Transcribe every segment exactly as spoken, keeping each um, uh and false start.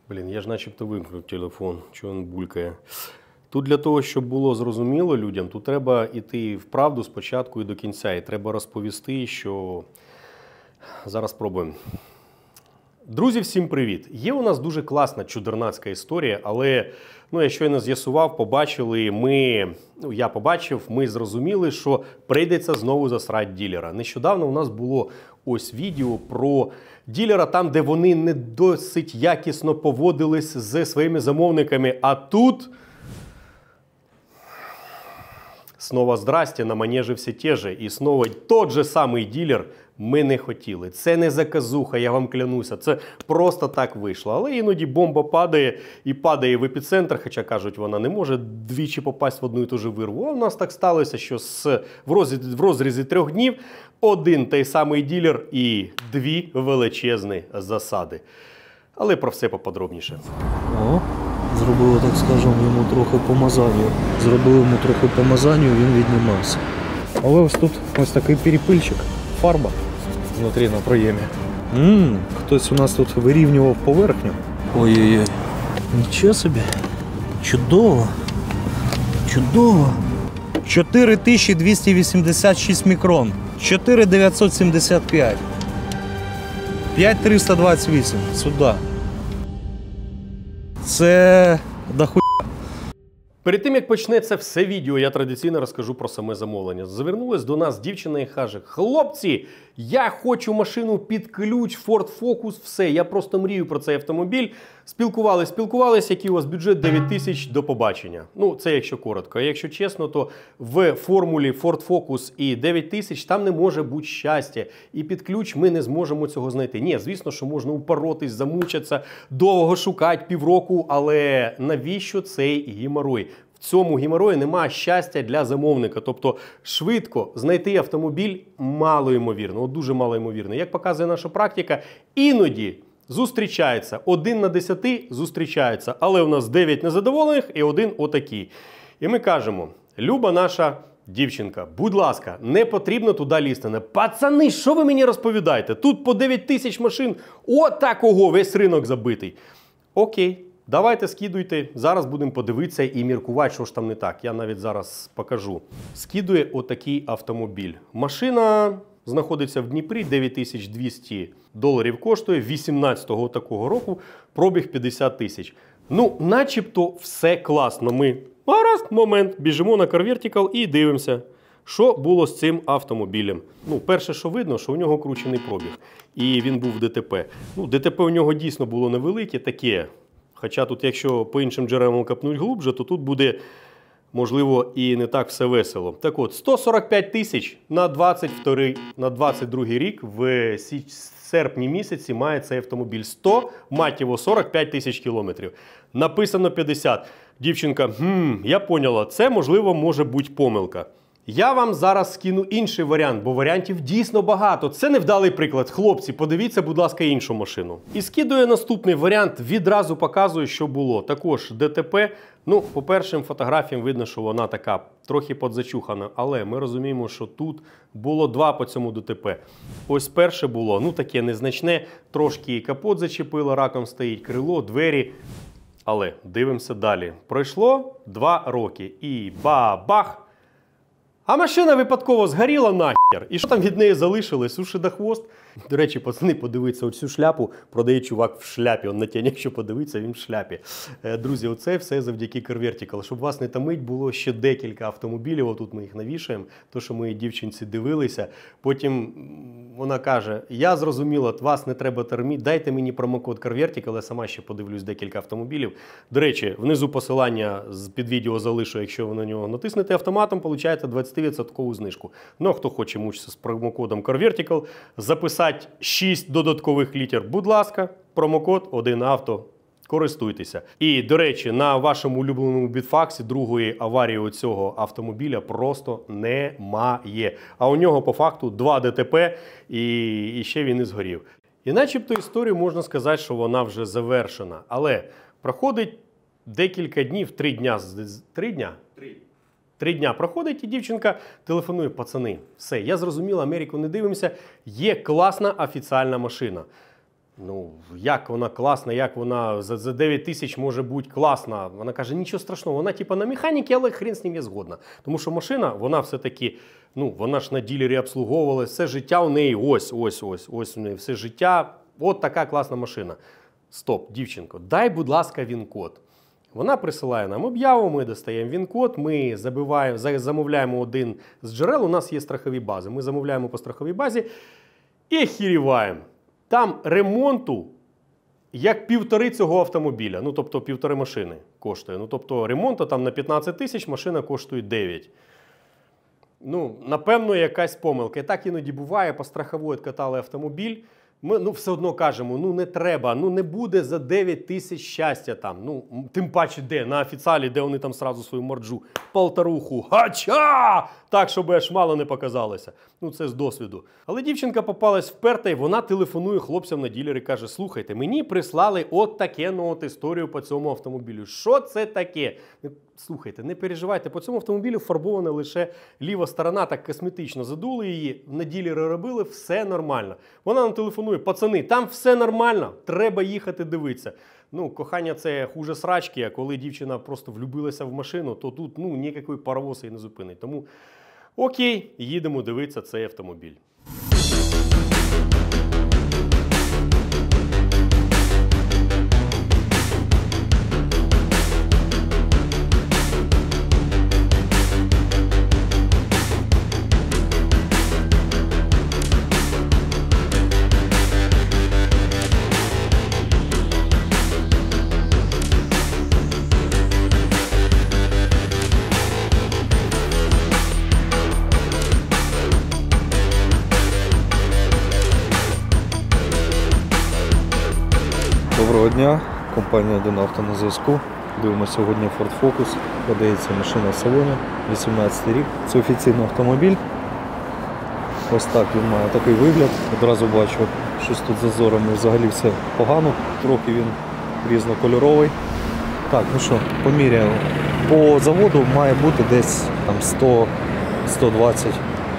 Блін, я ж начебто вимкнув телефон, чого він булькає. Тут для того, щоб було зрозуміло людям, тут треба йти вправду спочатку і до кінця. І треба розповісти, що... Зараз спробуємо. Друзі, всім привіт! Є у нас дуже класна чудернацька історія, але, ну, я щойно з'ясував, побачили, ми, ну, я побачив, ми зрозуміли, що прийдеться знову засрати ділера. Нещодавно у нас було ось відео про ділера там, де вони не досить якісно поводились зі своїми замовниками, а тут... Снова здрасте, на манежі всі те же. І знову тот же самий ділер ми не хотіли. Це не заказуха, я вам клянуся. Це просто так вийшло. Але іноді бомба падає і падає в епіцентр, хоча, кажуть, вона не може двічі попасть в одну і ту же вирву. А у нас так сталося, що з, в, розрізі, в розрізі трьох днів один той самий ділер і дві величезні засади. Але про все поподробніше. О. Зробили, так скажемо, йому трохи помазанню. Зробили йому трохи помазанню, він віднімався. Але ось тут ось такий перепильчик, фарба внутрі на проємі. Ммм, хтось у нас тут вирівнював поверхню. Ой-ой-ой. Нічого собі. Чудово. Чудово. чотири тисячі двісті вісімдесят шість мікрон. чотири тисячі дев'ятсот сімдесят п'ять. п'ять тисяч триста двадцять вісім. Сюди. Це дохуя. Перед тим, як почнеться все відео, я традиційно розкажу про саме замовлення. Завернулась до нас дівчина і каже: хлопці, я хочу машину під ключ, Ford Focus, все, я просто мрію про цей автомобіль. Спілкувались, спілкувались, який у вас бюджет дев'ять тисяч, до побачення. Ну, це якщо коротко. А якщо чесно, то в формулі Ford Focus і дев'ять тисяч там не може бути щастя. І під ключ ми не зможемо цього знайти. Ні, звісно, що можна упоротись, замучитися, довго шукати, півроку, але навіщо цей геморой? В цьому геморої немає щастя для замовника. Тобто швидко знайти автомобіль малоймовірно, от дуже малоймовірно. Як показує наша практика, іноді зустрічається, один на десяти зустрічається, але у нас дев'ять незадоволених і один отакий. І ми кажемо: люба наша дівчинка, будь ласка, не потрібно туди лізти. Пацани, що ви мені розповідаєте? Тут по дев'ять тисяч машин, отакого весь ринок забитий. Окей. Давайте скидуйте, зараз будемо подивитися і міркувати, що ж там не так. Я навіть зараз покажу. Скидує отакий автомобіль. Машина знаходиться в Дніпрі, дев'ять тисяч двісті доларів коштує, вісімнадцятого такого року, пробіг п'ятдесят тисяч. Ну, начебто все класно. Ми, гаразд, момент, біжимо на CarVertical і дивимося, що було з цим автомобілем. Ну, перше, що видно, що у нього кручений пробіг. І він був в ДТП. Ну, ДТП у нього дійсно було невелике, таке. Хоча тут, якщо по іншим джерелам копнуть глубже, то тут буде, можливо, і не так все весело. Так от, сто сорок п'ять тисяч на двадцять другий рік в серпні місяці має цей автомобіль. сто, мать його, сорок п'ять тисяч кілометрів. Написано п'ятдесят. Дівчинка: хм, я поняла, це, можливо, може бути помилка. Я вам зараз скину інший варіант, бо варіантів дійсно багато. Це невдалий приклад. Хлопці, подивіться, будь ласка, іншу машину. І скидує наступний варіант, відразу показує, що було. Також ДТП. Ну, по першим фотографіям видно, що вона така трохи подзачухана. Але ми розуміємо, що тут було два по цьому ДТП. Ось перше було, ну, таке незначне. Трошки капот зачепило, раком стоїть, крило, двері. Але дивимося далі. Пройшло два роки. І ба-бах! А машина випадково згоріла нахер. І що там від неї залишилось? Уші до хвост. До речі, пацани, подивіться, оцю шляпу продає чувак в шляпі. Он на тяні, якщо подивитися, він в шляпі. Друзі, оце все завдяки CarVertical. Щоб вас не тамить, було ще декілька автомобілів. Отут ми їх навішаємо. То, що мої дівчинці дивилися. Потім вона каже: я зрозуміла, вас не треба терміть, дайте мені промокод CarVertical, я сама ще подивлюсь декілька автомобілів. До речі, внизу посилання під відео залишу, якщо ви на нього натиснете автоматом, получаєте двадцять відсотків знижку. Ну, а хто хоче мучитися з промокодом CarVertical, записати шість додаткових літер, будь ласка, промокод один авто. Користуйтеся. І, до речі, на вашому улюбленому бітфаксі другої аварії у цього автомобіля просто немає. А у нього, по факту, два ДТП і, і ще він і згорів. І начебто історію можна сказати, що вона вже завершена. Але проходить декілька днів, три дня. Три дня? Три. Три дня проходить, і дівчинка телефонує: пацани, все, я зрозуміла, Америку не дивимося, є класна офіціальна машина. Ну, як вона класна, як вона за, за дев'ять тисяч може бути класна. Вона каже, нічого страшного, вона типу на механіки, але хрен з ним є згодна. Тому що машина, вона все-таки, ну, вона ж на ділері обслуговувалась, все життя у неї ось, ось, ось, ось у неї все життя. От така класна машина. Стоп, дівчинко, дай, будь ласка, він-код. Вона присилає нам об'яву, ми достаємо він-код, ми забиваємо, замовляємо один з джерел, у нас є страхові бази. Ми замовляємо по страховій базі і хіріваємо. Там ремонту як півтори цього автомобіля, ну тобто півтори машини коштує. Ну тобто ремонту там на п'ятнадцять тисяч, машина коштує дев'ять. Ну, напевно, якась помилка. І так іноді буває, по страховій відкатали автомобіль. Ми ну, все одно кажемо, ну не треба, ну не буде за дев'ять тисяч щастя там. Ну, тим паче де, на офіціалі, де вони там сразу свою морджу, полторуху, гача! Так, щоб аж мало не показалося. Ну, це з досвіду. Але дівчинка попалась вперта, і вона телефонує хлопцям на ділері і каже, слухайте, мені прислали от таке, ну, от історію по цьому автомобілю. Що це таке? Слухайте, не переживайте, по цьому автомобілю фарбована лише ліва сторона, так косметично задули її, на ділері робили, все нормально. Вона нам телефонує, пацани, там все нормально, треба їхати дивитися. Ну, кохання це хуже срачки, а коли дівчина просто влюбилася в машину, то тут, ну, ніякої паровози не зупинить. Тому, окей, їдемо дивитися цей автомобіль. Доброго дня, компанія один авто на зв'язку. Дивимося сьогодні Ford Focus, продається машина в салоні, вісімнадцятий рік. Це офіційний автомобіль. Ось так він має такий вигляд. Одразу бачу, щось тут з зазорами взагалі все погано. Трохи він різнокольоровий. Так, ну що, поміряємо. По заводу має бути десь там сто - сто двадцять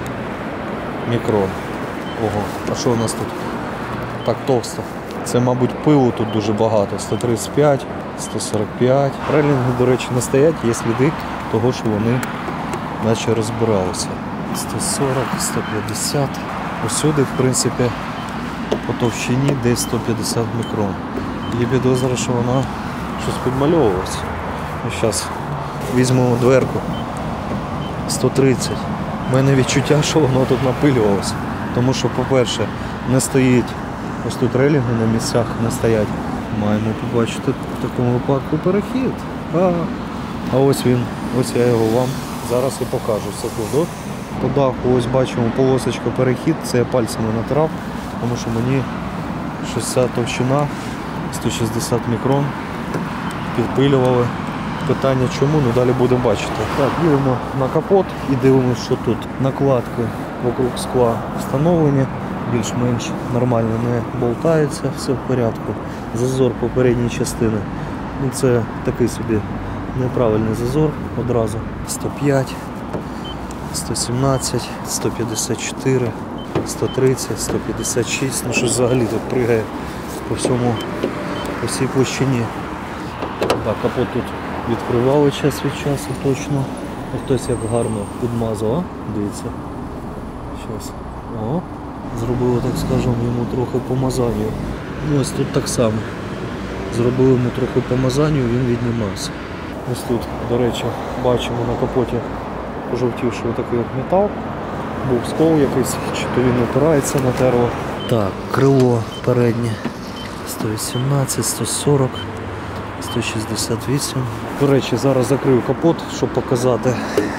мікрон. Ого, а що у нас тут так товсто? Це, мабуть, пилу тут дуже багато. сто тридцять п'ять, сто сорок п'ять. Релінги, до речі, не стоять, є сліди того, що вони наче розбиралися. сто сорок, сто п'ятдесят. Усюди, в принципі, по товщині десь сто п'ятдесят мікрон. Є підозра, що вона щось підмальовувалася. Зараз візьмемо дверку. сто тридцять. У мене відчуття, що воно тут напилювалося. Тому що, по-перше, не стоїть. Ось тут релінги на місцях не стоять. Маємо побачити в такому випадку перехід. А, а ось він, ось я його вам зараз і покажу. Секунду. По даху ось бачимо полосочка перехід, це я пальцями натирав, тому що мені щось ця товщина сто шістдесят мікрон підпилювали. Питання чому, ну далі будемо бачити. Так, їдемо на капот і дивимося, що тут. Накладки вокруг скла встановлені. Більш-менш нормально не болтається, все в порядку. Зазор попередньої частини, ну це такий собі неправильний зазор одразу. сто п'ять, сто сімнадцять, сто п'ятдесят чотири, сто тридцять, сто п'ятдесят шість. Ну щось взагалі тут пригає по всьому, по всій площині. Так, капот тут відкривали час від часу точно. Хтось як гарно підмазав, дивіться. Щас. О. Зробили, так скажемо, йому трохи помазанню. Ну, ось тут так само. Зробили йому трохи помазанню, він віднімався. Ось тут, до речі, бачимо на капоті пожовтівший такий от метал. Був скол якийсь, чи то він опирається на терло. Так, крило переднє сто вісімнадцять, сто сорок, сто шістдесят вісім. До речі, зараз закрию капот, щоб показати,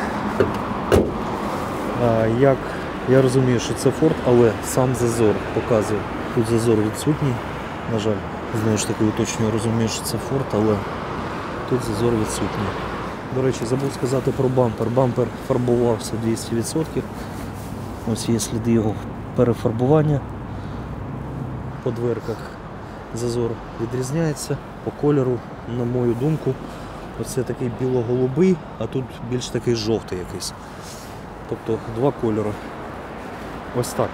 як. Я розумію, що це Ford, але сам зазор показує. Тут зазор відсутній, на жаль. Знову ж таки уточнюю, розумію, що це Ford, але тут зазор відсутній. До речі, забув сказати про бампер. Бампер фарбувався двісті відсотків. Ось є сліди його перефарбування. По дверках зазор відрізняється. По кольору, на мою думку, оце такий біло-голубий, а тут більш такий жовтий якийсь. Тобто два кольори. Ось так.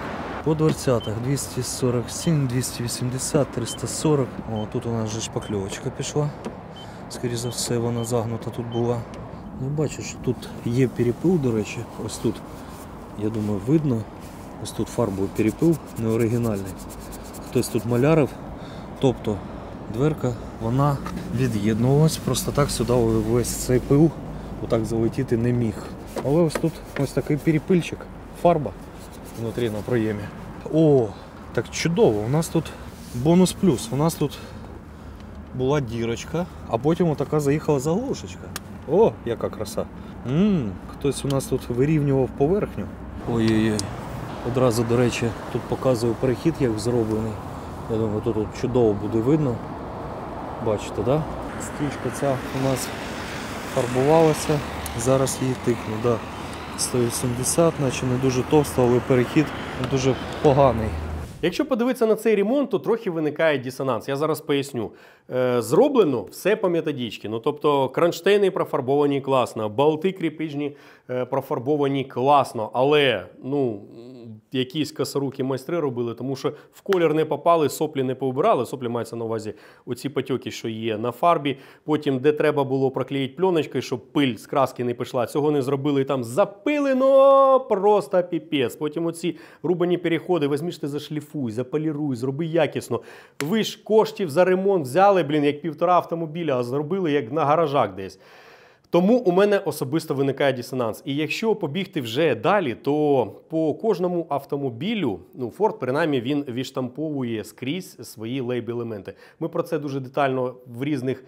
По дверцятах двісті сорок сім, двісті вісімдесят, триста сорок. О, тут у нас вже шпакльовочка пішла. Скоріше за все вона загнута тут була. Ну, бачу, що тут є перепил, до речі. Ось тут, я думаю, видно. Ось тут фарбою перепил, не оригінальний. Хтось тут малярив. Тобто дверка, вона від'єднувалась. Просто так сюди весь цей пил отак залетіти не міг. Але ось тут ось такий перепильчик. Фарба внутрі на проємі. О, так чудово. У нас тут бонус плюс. У нас тут була дірочка, а потім отака заїхала заглушечка. О, яка краса. Ммм, хтось у нас тут вирівнював поверхню. Ой-ой-ой. Одразу, до речі, тут показую перехід, як зроблений. Я думаю, тут, тут чудово буде видно. Бачите, да? Стічка ця у нас фарбувалася. Зараз її тикну, да. сто вісімдесят, наче не дуже товсто, але перехід дуже поганий. Якщо подивитися на цей ремонт, то трохи виникає дисонанс. Я зараз поясню. Е, зроблено все по методичці. Ну, тобто кронштейни профарбовані класно, болти кріпежні е, профарбовані класно, але ну, якісь косорукі майстри робили, тому що в колір не попали, соплі не поубирали. Соплі мається на увазі оці потьоки, що є на фарбі. Потім, де треба було проклеїти пленочкою, щоб пиль з краски не пішла, цього не зробили, і там запилено просто піпець. Потім оці рубані переходи, візьміш ти зашліфуй, заполіруй, зроби якісно. Ви ж коштів за ремонт взяли, блін, як півтора автомобіля, а зробили як на гаражах десь. Тому у мене особисто виникає дисонанс. І якщо побігти вже далі, то по кожному автомобілю, ну, Ford, принаймні, він відштамповує скрізь свої лейб-елементи. Ми про це дуже детально в різних...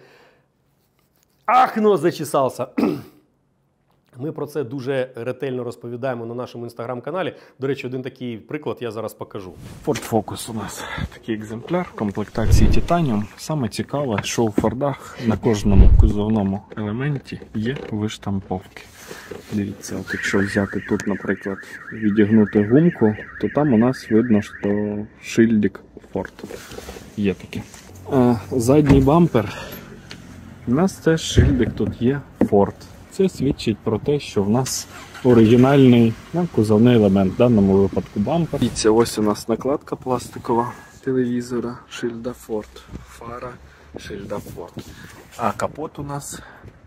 Ах, ну, зачесався! Ми про це дуже ретельно розповідаємо на нашому інстаграм-каналі. До речі, один такий приклад я зараз покажу. Ford Focus у нас такий екземпляр в комплектації Titanium. Саме цікаве, що у Фордах на кожному кузовному елементі є виштамповки. Дивіться, от якщо взяти тут, наприклад, відігнути гумку, то там у нас видно, що шильдик Ford є такий. А задній бампер, у нас теж шильдик тут є Ford. Це свідчить про те, що в нас оригінальний ну, кузовний елемент, в даному випадку бампер. І це ось у нас накладка пластикова телевізора, шильда Ford, фара, шильда Ford. А капот у нас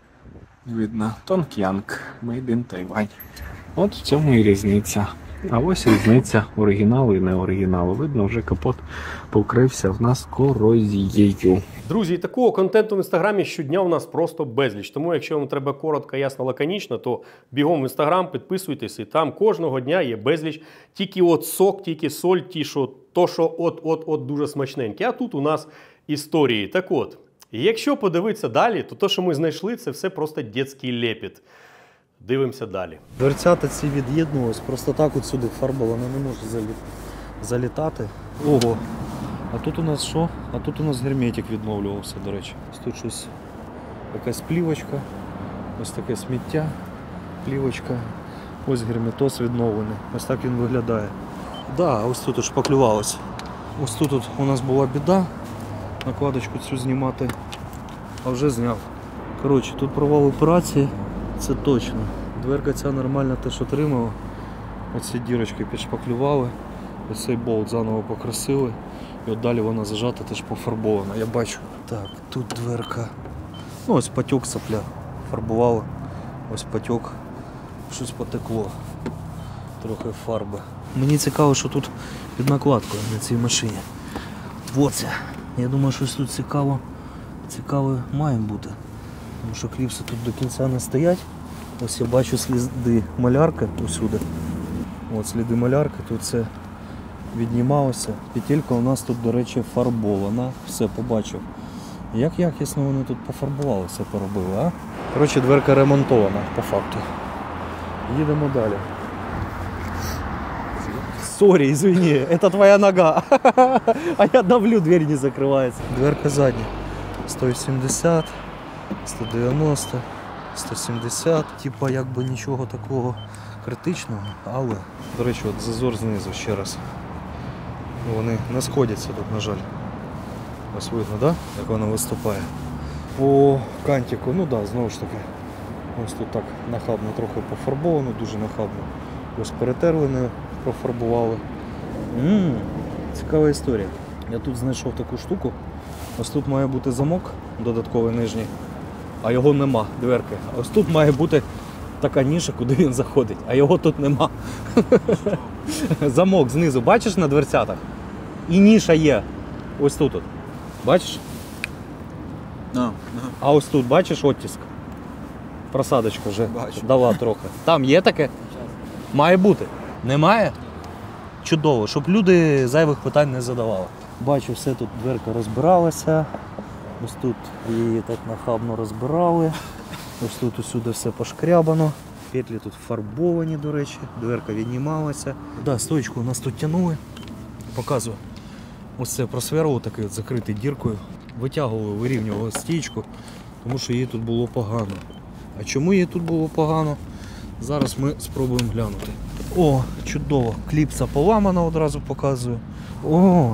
видно Tongjiang, Made in Taiwan. От в цьому і різниця. А ось різниця оригіналу і не оригіналу. Видно, вже капот покрився в нас корозією. Друзі, такого контенту в інстаграмі щодня у нас просто безліч. Тому якщо вам треба коротко, ясно, лаконічно, то бігом в інстаграм, підписуйтесь, і там кожного дня є безліч. Тільки от сок, тільки соль, ті, що, то, що от-от-от дуже смачненькі. А тут у нас історії. Так от, якщо подивитися далі, то те, що ми знайшли, це все просто дитячий лепіт. Дивимося далі. Дверцята ці від'єднувались, просто так от сюди фарба, вона не може залі... залітати. Ого. А тут у нас що? А тут у нас герметик відновлювався, до речі. Ось тут щось, якась плівочка, ось таке сміття, плівочка, ось герметоз відновлений. Ось так він виглядає. Так, да, ось тут шпаклювалося. Ось тут от у нас була біда, накладочку цю знімати, а вже зняв. Коротше, тут провал операції, це точно. Дверка ця нормально теж отримала. Оці дірочки підшпаклювали, ось цей болт заново покрасили. І от далі вона зажата, теж пофарбована, я бачу. Так, тут дверка. Ну ось потік сопля. Фарбували. Ось потік. Щось потекло. Трохи фарби. Мені цікаво, що тут під накладкою на цій машині. Оце. Я думаю, щось тут цікаво. Цікаве має бути. Тому що кліпси тут до кінця не стоять. Ось я бачу сліди малярки усюди. От сліди малярки, тут це віднімалося. Петелька у нас тут, до речі, фарбована. Все, побачив. Як якісно вони тут пофарбували, все поробили, а? Коротше, дверка ремонтована, по факту. Їдемо далі. Сорі, извини, это твоя нога. А я давлю, дверь не закривається. Дверка задня. сто вісімдесят, сто дев'яносто, сто сімдесят. Типа якби нічого такого критичного, але... До речі, от зазор знизу ще раз. Вони не сходяться тут, на жаль. Ось видно, да? Як вона виступає. По кантику, ну да, знову ж таки. Ось тут так нахабно трохи пофарбовано, дуже нахабно. Ось перетерли, не профарбували. Ммм, цікава історія. Я тут знайшов таку штуку. Ось тут має бути замок додатковий нижній, а його нема, дверки. А ось тут має бути така ніша, куди він заходить, а його тут нема. Замок знизу, бачиш на дверцятах? І ніша є. Ось тут. От. Бачиш? А, А ось тут бачиш оттиск? Просадочку вже Бачу. дала трохи. Там є таке? Має бути. Немає? Чудово, щоб люди зайвих питань не задавали. Бачу, все тут дверка розбиралася. Ось тут її так нахабно розбирали. Ось тут усюди все пошкрябано. Петлі тут фарбовані, до речі. Дверка віднімалася. Да, стоечку у нас тут тягнули. Показую. Ось це просверло такий от закритий діркою. Витягували, вирівнювали стійку, тому що її тут було погано. А чому її тут було погано? Зараз ми спробуємо глянути. О, чудово. Кліпса поламана, одразу показую. Ой,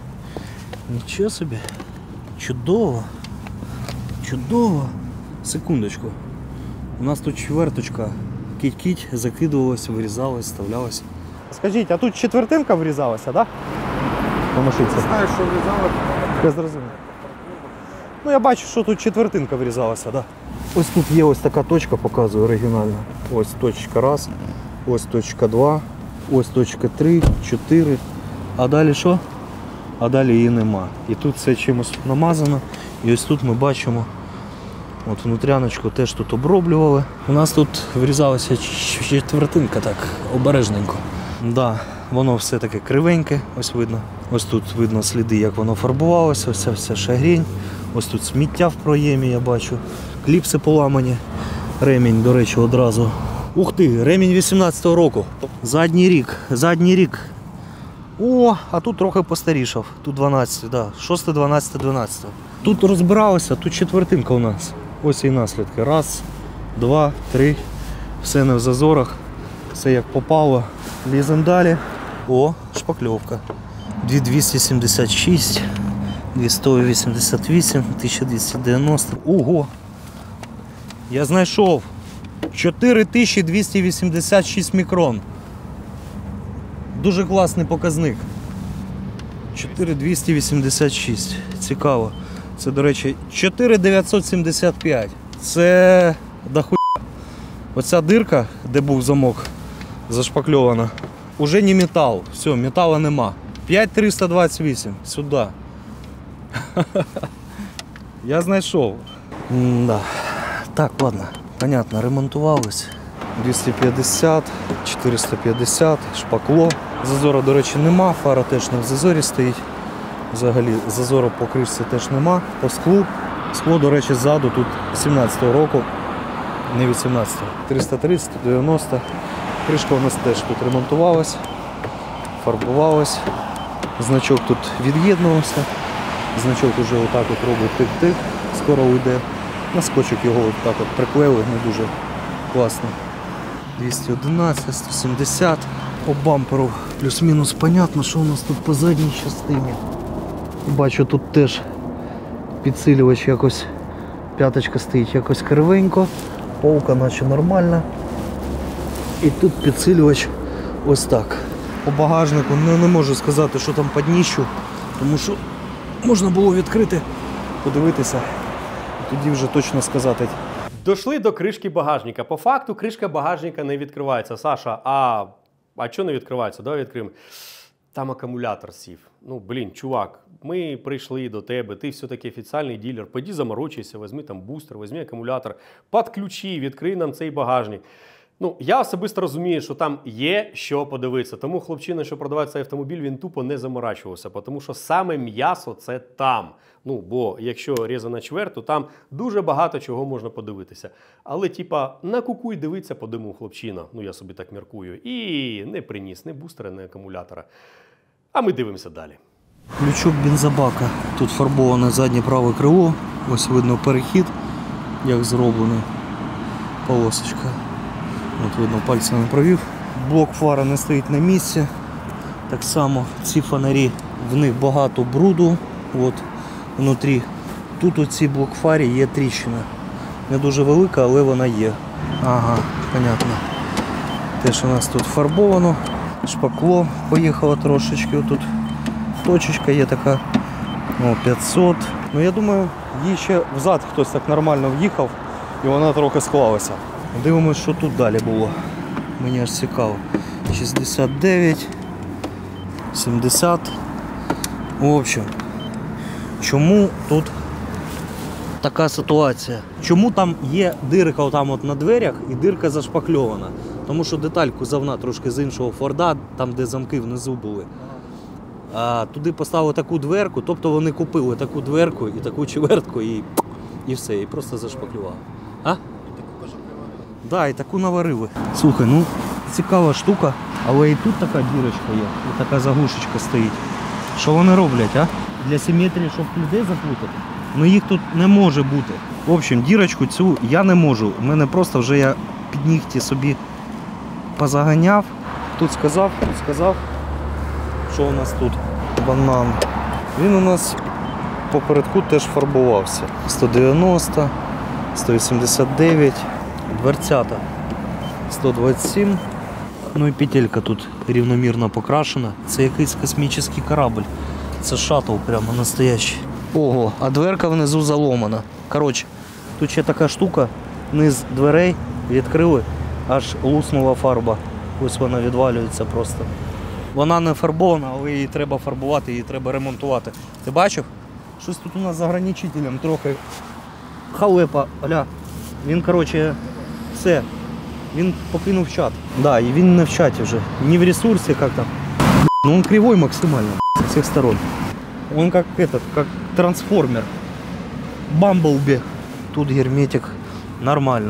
нічого собі. Чудово. Чудово. Секундочку. У нас тут чверточка. Кіть-кіть закидувалась, вирізалась, вставлялась. Скажіть, а тут четвертинка врізалася, так? Да? Помашиться. Знаєш, що врізали? Я зрозумів. Ну я бачу, що тут четвертинка врізалася, так. Да. Ось тут є ось така точка, показую оригінально. Ось точка раз, ось точка два, ось точка три, чотири. А далі що? А далі її нема. І тут все чимось намазано. І ось тут ми бачимо, от внутряночку теж тут оброблювали. У нас тут врізалася четвертинка так, обережненько. Да, воно все таке кривеньке, ось видно. Ось тут видно сліди, як воно фарбувалося, ось ця вся шагрінь. Ось тут сміття в проємі, я бачу. Кліпси поламані. Ремінь, до речі, одразу. Ух ти, ремінь вісімнадцятого року. Задній рік, задній рік. О, а тут трохи постарішав. Тут дванадцятий, да. шостий, дванадцятий, дванадцятий. Тут розбиралося, тут четвертинка у нас. Ось і наслідки. Раз, два, три. Все не в зазорах. Все як попало. Ліземо далі. О, шпакльовка. дві тисячі двісті сімдесят шість, двісті вісімдесят вісім, тисяча двісті дев'яносто. Ого! Я знайшов чотири тисячі двісті вісімдесят шість мікрон. Дуже класний показник. чотири тисячі двісті вісімдесят шість. Цікаво. Це, до речі, чотири тисячі дев'ятсот сімдесят п'ять. Це дохуя. Оця дирка, де був замок, зашпакльована, уже не метал. Все, металу нема. п'ять тисяч триста двадцять вісім. Сюди. Я знайшов. М-да. Так, ладно. Понятно, ремонтувались. двісті п'ятдесят, чотириста п'ятдесят, шпакло. Зазора, до речі, нема, фара теж не в зазорі стоїть. Взагалі зазору по кришці теж нема. По склу. Скло, до речі, ззаду тут сімнадцятого року, не вісімнадцятого. триста тридцять, дев'яносто. Кришка у нас теж тут ремонтувалась, фарбувалась. Значок тут від'єднувався. Значок вже отак от робить тик-тик, скоро уйде. На скотчик його отак от приклеїли, не дуже класно. двісті одинадцять, сто сімдесят. По бамперу плюс-мінус понятно, що у нас тут по задній частині. Бачу, тут теж підсилювач якось, п'яточка стоїть якось кривенько, полка наче нормальна. І тут підсилювач ось так. По багажнику ну, не можу сказати, що там під ніщу, тому що можна було відкрити, подивитися, тоді вже точно сказати. Дошли до кришки багажника. По факту кришка багажника не відкривається. Саша, а, а що не відкривається? Давай відкриємо. Там акумулятор сів. Ну, блін, чувак, ми прийшли до тебе, ти все-таки офіційний дилер, піди заморочайся, візьми там бустер, візьми акумулятор, підключи, відкрий нам цей багажник. Ну, я особисто розумію, що там є що подивитися. Тому хлопчина, що продаває цей автомобіль, він тупо не заморачувався. Тому що саме м'ясо – це там. Ну, бо якщо різана чверть, то там дуже багато чого можна подивитися. Але, типа, на куку й дивиться по диму хлопчина. Ну, я собі так міркую. І не приніс ні бустера, ні акумулятора. А ми дивимося далі. Ключок бензобака. Тут фарбоване заднє праве крило. Ось видно перехід, як зроблений. Полосочка. От видно, пальцем не провів. Блок фара не стоїть на місці. Так само ці фонарі, в них багато бруду. От, внутрі. Тут у цій блок-фарі є тріщина. Не дуже велика, але вона є. Ага, понятно. Те, що у нас тут фарбовано. Шпакло поїхало трошечки. Тут точечка є така. О, п'ятсот. Ну я думаю, їй ще взад хтось так нормально в'їхав і вона трохи склалася. Дивимось, що тут далі було. Мені аж цікаво. шістдесят дев'ять, сімдесят. В общем, чому тут така ситуація? Чому там є дирка отам от на дверях і дирка зашпакльована? Тому що деталь кузовна трошки з іншого Форда, там де замки внизу були. А туди поставили таку дверку, тобто вони купили таку дверку і таку чвертку і, і все, і просто зашпаклювали. А? І таку пошпаклювали? Так, да, і таку наварили. Слухай, ну цікава штука, але і тут така дірочка є, і така заглушечка стоїть. Що вони роблять, а? Для симетрії, щоб людей заплутати? Ну їх тут не може бути. В общем, дірочку цю я не можу. У мене просто вже я під нігті собі позаганяв. Тут сказав, тут сказав. Що у нас тут? Банан. Він у нас попередку теж фарбувався. сто дев'яносто, сто вісімдесят дев'ять, дверцята сто двадцять сім. Ну і петелька тут рівномірно покрашена. Це якийсь космічний корабль. Це шаттл прямо настоящий. Ого, а дверка внизу заломана. Коротше, тут ще така штука. Низ дверей відкрили, аж луснула фарба. Ось вона відвалюється просто. Вона не фарбована, але її треба фарбувати, її треба ремонтувати. Ти бачив? Щось тут у нас з ограничителем трохи халепа. Аля. Він, коротше, все. Він покинув чат. Да, і він не в чаті вже. Не в ресурсі як-то. Ну он кривой максимально с всех сторон. Он как этот, как трансформер. Бамблбі. Тут герметик нормально.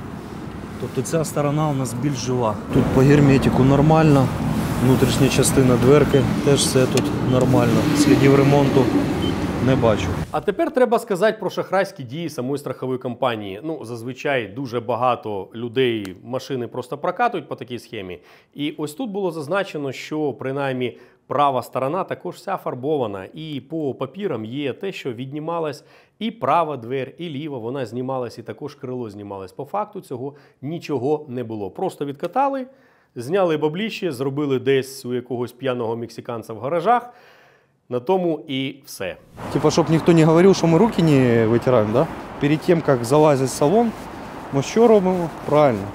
Тобто ця сторона у нас більш жива. Тут по герметику нормально. Внутрішня частина дверки теж все тут нормально. Слідів ремонту не бачу. А тепер треба сказати про шахрайські дії самої страхової компанії. Ну, зазвичай дуже багато людей машини просто прокатують по такій схемі. І ось тут було зазначено, що принаймні права сторона також вся фарбована. І по папірам є те, що віднімалась і права двер, і ліва, вона знімалась, і також крило знімалось. По факту цього нічого не було. Просто відкатали, зняли бабліще, зробили десь у якогось п'яного мексиканця в гаражах. На тому и все. Типа, чтобы никто не говорил, что мы руки не вытираем, да? Перед тем, как залазить в салон, мы что робимо? Правильно.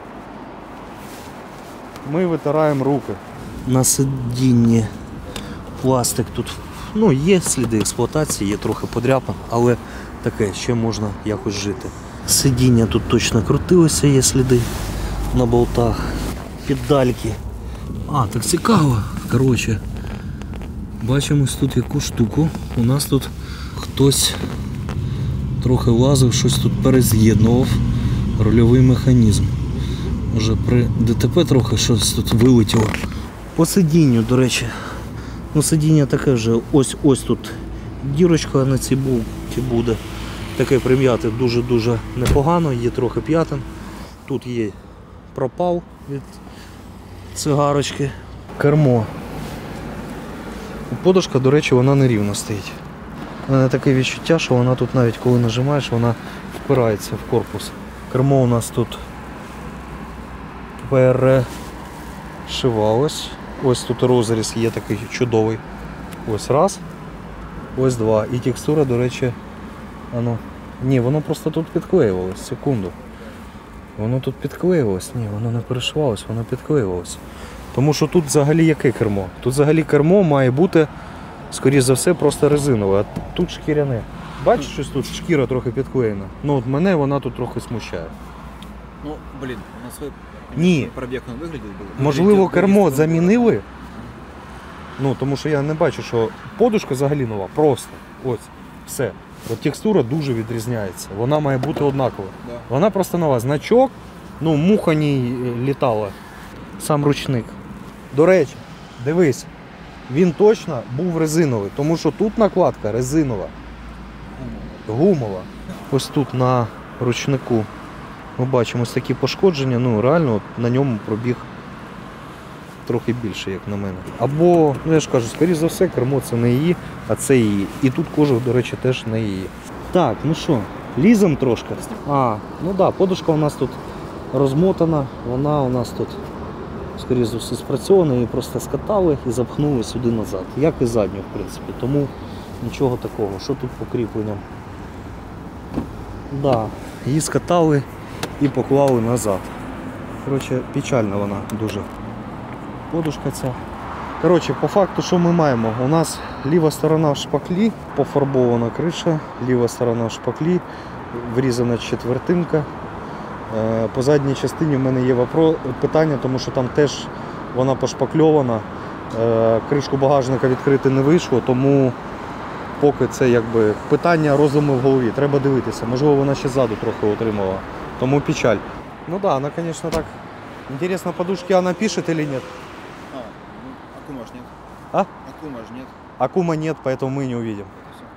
Мы вытираем руки. На сидінні пластик тут, ну, є сліди експлуатації, є трохи подряпин, але таке, ще можна якось жити. Сидіння тут точно крутилося, є сліди на болтах. Педальки. А, так цікаво. Коротше. Бачимо тут яку штуку. У нас тут хтось трохи лазив, щось тут перез'єднував. Рульовий механізм. Може при ДТП трохи щось тут вилетіло. По сидінню, до речі. Ну сидіння таке вже ось-ось тут дірочка на цій булці буде. Таке прим'яте дуже-дуже непогано, є трохи п'ятин. Тут є пропал від цигарочки. Кермо. Подушка, до речі, вона нерівно стоїть. У мене таке відчуття, що вона тут навіть коли нажимаєш, вона впирається в корпус. Кермо у нас тут перешивалось. Ось тут розріз є такий чудовий. Ось раз, ось два. І текстура, до речі, воно... Ні, воно просто тут підклеювалось, секунду. Воно тут підклеювалось, ні, воно не перешивалось, воно підклеювалось. Тому що тут взагалі яке кермо? Тут взагалі кермо має бути, скоріш за все, просто резинове, а тут шкіряне. Бачиш, щось тут шкіра трохи підклеєна? Ну от мене вона тут трохи смущає. Ну, блін, на свій Ні. пробіг він виглядів було. Можливо, кермо замінили, ну тому що я не бачу, що подушка взагалі нова, просто, ось, все. От текстура дуже відрізняється, вона має бути однакова. Да. Вона просто нова, значок, ну муха не літала. Сам ручник. До речі, дивись, він точно був резиновий, тому що тут накладка резинова, гумова. Ось тут на ручнику ми бачимо ось такі пошкодження, ну реально от на ньому пробіг трохи більше, як на мене. Або, ну я ж кажу, скоріш за все, кермо це не її, а це її. І тут кожух, до речі, теж не її. Так, ну що, лізем трошки. А, ну так, да, подушка у нас тут розмотана, вона у нас тут скоріше за все, спрацьована, її просто скатали і запхнули сюди назад. Як і задню, в принципі. Тому нічого такого. Що тут по кріпленням? Да, її скатали і поклали назад. Коротше, печальна вона дуже. Подушка ця. Коротше, по факту, що ми маємо? У нас ліва сторона в шпаклі, пофарбована криша, ліва сторона в шпаклі, врізана четвертинка. По задній частині в мене є вопро... питання, тому що там теж вона пошпакльована. Кришку багажника відкрити не вийшло, тому поки це якби питання розуму в голові. Треба дивитися. Можливо, вона ще ззаду трохи отримала. Тому печаль. Ну да, она, конечно, так. Интересно, подушки она пишет или нет? А, ну, Акума ж нет. А? Акума ж нет. Акума нет, поэтому мы не увидим. Это всё.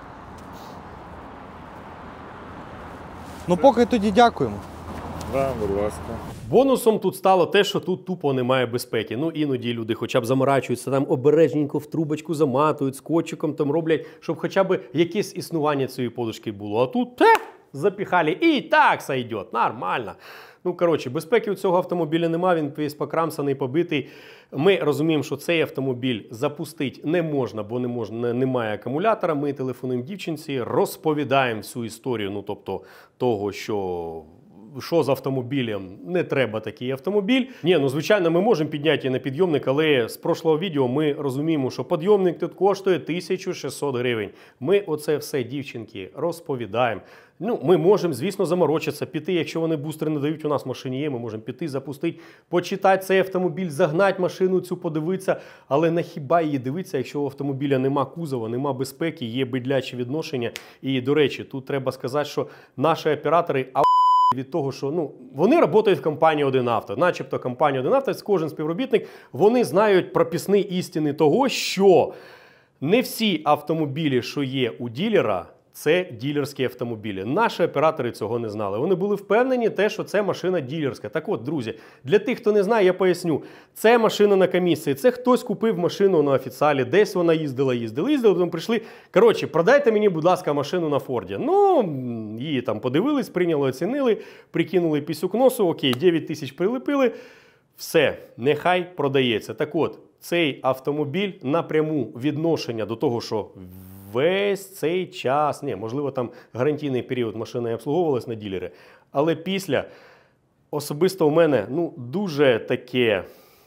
Ну поки тоді дякуємо. Да, будь ласка. Бонусом тут стало те, що тут тупо немає безпеки. Ну, іноді люди хоча б заморачуються, там обережненько в трубочку заматують, скотчиком там роблять, щоб хоча б якесь існування цієї подушки було. А тут те, запіхали, і так сойдет, нормально. Ну, коротше, безпеки у цього автомобіля немає, він весь покрамсаний, побитий. Ми розуміємо, що цей автомобіль запустити не можна, бо не можна, немає акумулятора. Ми телефонуємо дівчинці, розповідаємо всю історію, ну, тобто того, що... Що з автомобілем? Не треба такий автомобіль. Ні, ну звичайно, ми можемо підняти її на підйомник, але з прошлого відео ми розуміємо, що підйомник тут коштує тисячу шістсот гривень. Ми оце все дівчинки розповідаємо. Ну, ми можемо, звісно, заморочитися, піти, якщо вони бустери не дають, у нас в машині є, ми можемо піти, запустити, почитати цей автомобіль, загнати машину цю, подивитися, але на хіба її дивитися, якщо у автомобіля нема кузова, нема безпеки, є бидлячі відношення. І, до речі, тут треба сказати, що наші оператори від того, що ну, вони працюють в компанії один авто, начебто компанія один авто, кожен співробітник, вони знають прописні істини того, що не всі автомобілі, що є у ділера, це ділерські автомобілі. Наші оператори цього не знали. Вони були впевнені, те, що це машина ділерська. Так от, друзі, для тих, хто не знає, я поясню. Це машина на комісії, це хтось купив машину на офіціалі, десь вона їздила, їздила, їздила, потім прийшли. Коротше, продайте мені, будь ласка, машину на Форді. Ну, її там подивились, прийняли, оцінили, прикинули пісюк носу, окей, дев'ять тисяч прилепили. Все, нехай продається. Так от, цей автомобіль напряму відношення до того, що весь цей час, ні, можливо, там гарантійний період машина і обслуговувалась на ділері, але після особисто у мене ну, дуже таке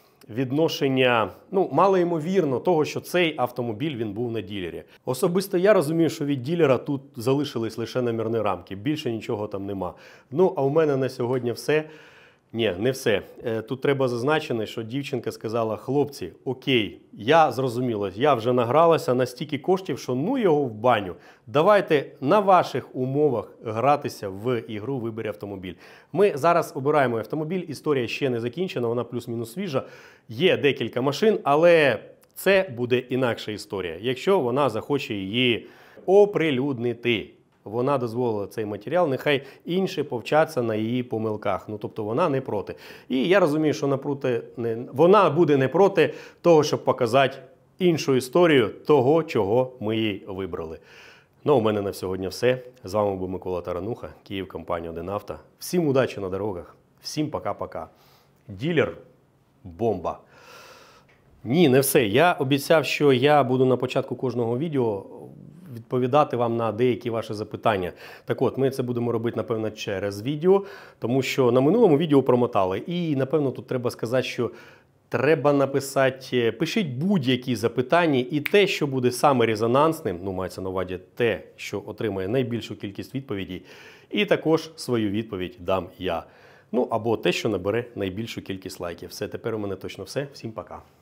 відношення, ну, малоймовірно того, що цей автомобіль він був на ділері. Особисто я розумію, що від ділера тут залишились лише номерні рамки, більше нічого там нема. Ну, а у мене на сьогодні все. Ні, не все. Тут треба зазначити, що дівчинка сказала, хлопці, окей, я зрозуміла, я вже награлася на стільки коштів, що ну його в баню. Давайте на ваших умовах гратися в ігру «Вибери автомобіль». Ми зараз обираємо автомобіль, історія ще не закінчена, вона плюс-мінус свіжа. Є декілька машин, але це буде інакша історія, якщо вона захоче її оприлюднити. Вона дозволила цей матеріал, нехай інші повчаться на її помилках. Ну, тобто вона не проти. І я розумію, що напроти, не, вона буде не проти того, щоб показати іншу історію того, чого ми їй вибрали. Ну, у мене на сьогодні все. З вами був Микола Тарануха, Київ, компанія один авто. Всім удачі на дорогах. Всім пока-пока. Ділер – бомба. Ні, не все. Я обіцяв, що я буду на початку кожного відео відповідати вам на деякі ваші запитання. Так от, ми це будемо робити, напевно, через відео, тому що на минулому відео промотали. І, напевно, тут треба сказати, що треба написати, пишіть будь-які запитання, і те, що буде саме резонансним, ну, мається на увазі те, що отримає найбільшу кількість відповідей, і також свою відповідь дам я. Ну, або те, що набере найбільшу кількість лайків. Все, тепер у мене точно все. Всім пока.